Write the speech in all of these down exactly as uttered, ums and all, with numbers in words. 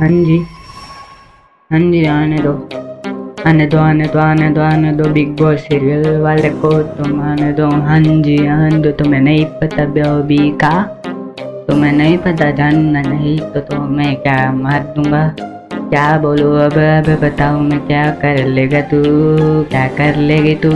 हाँ जी, हाँ जी, आने दो आने दो आने दो आने दो आने दो बिग बॉस सीरियल वाले को तुम आने दो। हाँ जी आने दो। तुम्हें नहीं पता बेबी का, तुम्हें नहीं पता, जानना नहीं तो तो मैं क्या मार दूंगा। क्या बोलूँ अब अब बताओ मैं क्या कर लेगा तू, क्या कर लेगी तू।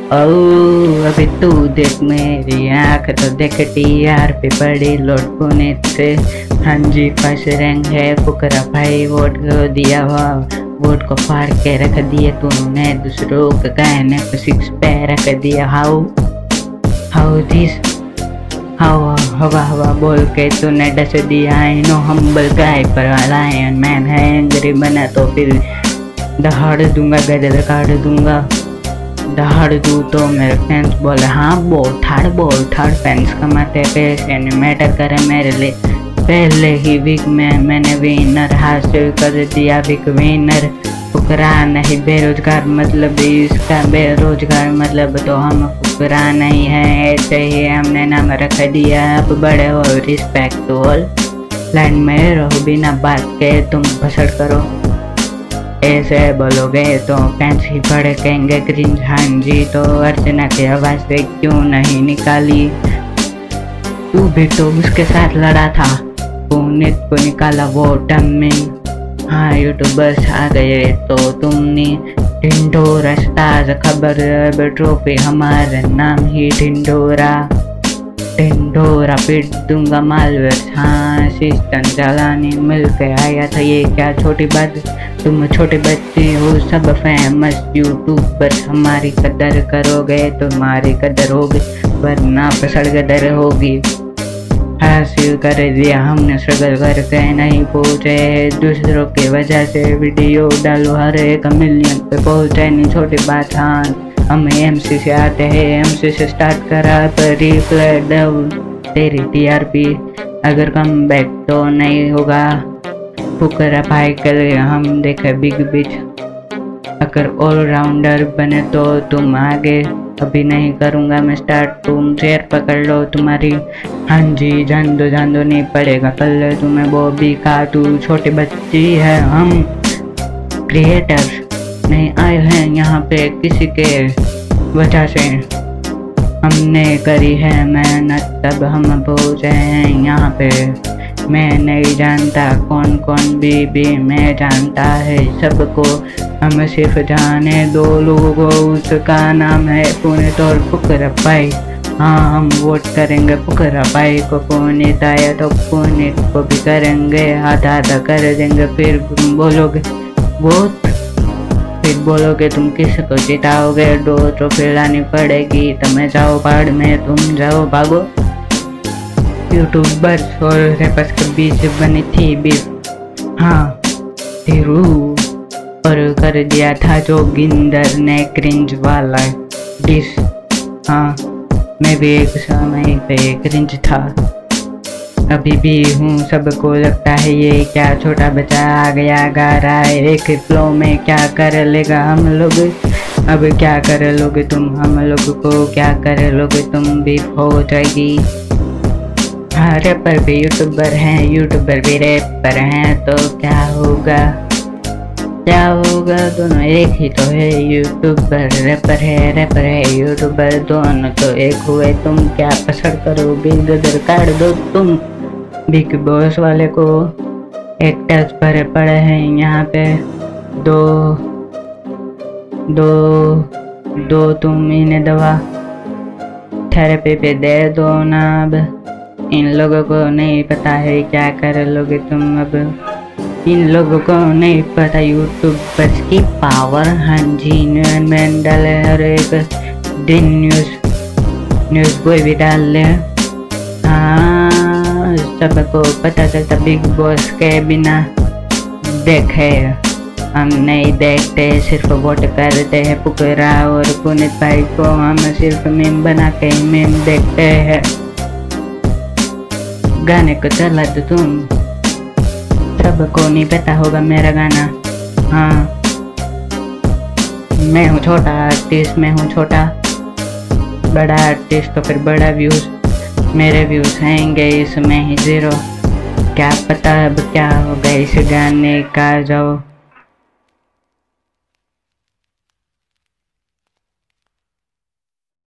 ओ अभी तू देख मेरी आँख तो देख टीआर पे पड़ी लोट पुणे से। हाँ जी फर्स्ट रैंक है फुकरा भाई, वोट को दिया हुआ वोट को फाड़ के रख दिया तूने, दूसरों के कहने को सिक्स पे रख दिया। हाउ हाउ दिस हाउ हवा हवा बोल के तूने डस दिया। आई नो हम्बल गाय पर लायन मैन है, एंग्री बना तो फिर दहाड़ दूंगा, गदर काट दूंगा। दहाड़ दूँ तो मेरे फैंस बोले हाँ बोल ठाड़ बोल ठाड़, फैंस कमाते पैसे नहीं मैटर करे मेरे लिए। पहले ही वीक में मैंने विनर हासिल कर दिया, बिग विनर। फुकरा नहीं बेरोजगार मतलब इसका बेरोजगार मतलब तो हम फुकरा नहीं है, ऐसे ही हमने नाम रख दिया। अब बड़े हो रिस्पेक्ट ऑल, लाइन में रहो बिना बात के तुम भसड़ करो, ऐसे बोलोगे तो फैंस ही भड़केंगे क्रिंज। हाँ जी तो अर्चना की आवाज से क्यों नहीं निकाली, तू भी तो उसके साथ लड़ा था, पुनीत को निकाला वो टमिंग। हाँ यूट्यूबर्स आ गए तो तुमने ढिंढोरा स्टार्स खबर, अब ट्रॉफी हमारा नाम ही ढिंढोरा। ढिंढोरा पीट दूंगा मालवेयर। हाँ सिस्टम चलाने मिल के आया था, ये क्या छोटी बात, तुम छोटे बच्चे हो सब फेमस यूट्यूबर, हमारी कदर करोगे तुम्हारी कदर होगी वरना पसड़ कदर होगी। हासिल कर दिया हमने स्ट्रगल करके, नहीं पहुँचे दूसरों की वजह से वीडियो डालो हर एक मिलियन पे पहुँचे नहीं छोटी बात। हाँ हम एमसी से आते हैं, एमसी से स्टार्ट करा पर रिप्ले डाउन तेरी टीआरपी, अगर कम बैक तो नहीं होगा। फुकरा भाई के लिए हम देखे बिग बिच, अगर ऑलराउंडर बने तो तुम आगे, अभी नहीं करूँगा मैं स्टार्ट, तुम चेयर पकड़ लो तुम्हारी। हाँ जी जान दो जान दो नहीं पड़ेगा कल तुम्हें बॉबी का, तू छोटी बच्ची है। हम क्रिएटर नहीं आए हैं यहाँ पे किसी के वजह से, हमने करी है मेहनत तब हम पहुँचे हैं यहाँ पे। मैं नहीं जानता कौन कौन भी भी मैं जानता है सबको, हम सिर्फ जाने दो लोगों को, उसका नाम है पुनीत और फुकरा भाई। हाँ हम वोट करेंगे फुकरा भाई को, पुनीत आया तो पुनीत को भी करेंगे, आधा आधा कर देंगे। फिर तुम बोलोगे वोट, फिर बोलोगे तुम किसको जिताओगे, दो ट्रॉफी लानी पड़ेगी, तुम्हें जाओ पहाड़ में, तुम जाओ भागो। यूट्यूबर्स और रैपर्स के बीच बनी थी बीफ, हाँ धीरू और कर दिया था जोगिंदर ने क्रिंज वाला डिश। हाँ मैं भी एक समय पे क्रिंज था, अभी भी हूँ, सबको लगता है ये क्या छोटा बच्चा आ गया गा रहा है एक फ्लो में, क्या कर लेगा हम लोग, अब क्या कर लोगे तुम, हम लोग को क्या कर लोगे तुम, भी हो जाएगी। हाँ रैपर भी यूट्यूबर हैं, यूट्यूबर भी रैपर हैं, तो क्या होगा क्या होगा, दोनों एक ही तो है, यूट्यूबर रैपर है, रैपर है यूट्यूबर, दोनों तो एक हुए। तुम क्या पसंद करोगे, गदर काट दो तुम बिग बॉस वाले को। एक्टर्स भरे पड़े हैं यहाँ पे, दो दो दो तुम इन्हें दवा थेरेपी पे दे दो ना। अब इन लोगों को नहीं पता है क्या कर लोगे तुम, अब इन लोगों को नहीं पता यूट्यूबर्स की पावर। हाँ जी मैन डाले और एक दिन न्यूज़ न्यूज़ कोई भी डाल ले, हाँ सबको पता चलता बिग बॉस के बिना देखे हम नहीं देखते, सिर्फ वोट करते हैं फुकरा और पुनीत भाई को, हम सिर्फ मीम बना के मीम देखते हैं। गाने को चला तो तुम सबको नहीं पता होगा मेरा गाना। हाँ मैं हूँ छोटा आर्टिस्ट, मैं हूँ छोटा, बड़ा आर्टिस्ट तो फिर बड़ा व्यूज, मेरे व्यूज आएंगे इसमें ही जीरो। क्या पता अब क्या होगा इस गाने का। जाओ